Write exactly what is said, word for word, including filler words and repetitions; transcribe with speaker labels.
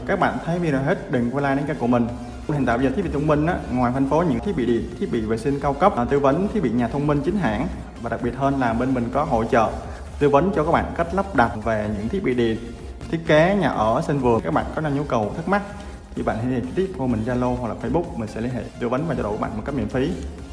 Speaker 1: các bạn thấy video hết đừng quên like đến kênh của mình. Hiện tại bây giờ thiết bị thông minh á, ngoài phân phối những thiết bị điện, thiết bị vệ sinh cao cấp, tư vấn thiết bị nhà thông minh chính hãng, và đặc biệt hơn là bên mình có hỗ trợ tư vấn cho các bạn cách lắp đặt về những thiết bị điện, thiết kế nhà ở, sân vườn. Các bạn có nhu nhu cầu thắc mắc thì bạn hãy trực tiếp qua mình Zalo hoặc là Facebook, mình sẽ liên hệ tư vấn và trao đổi các bạn một cách miễn phí.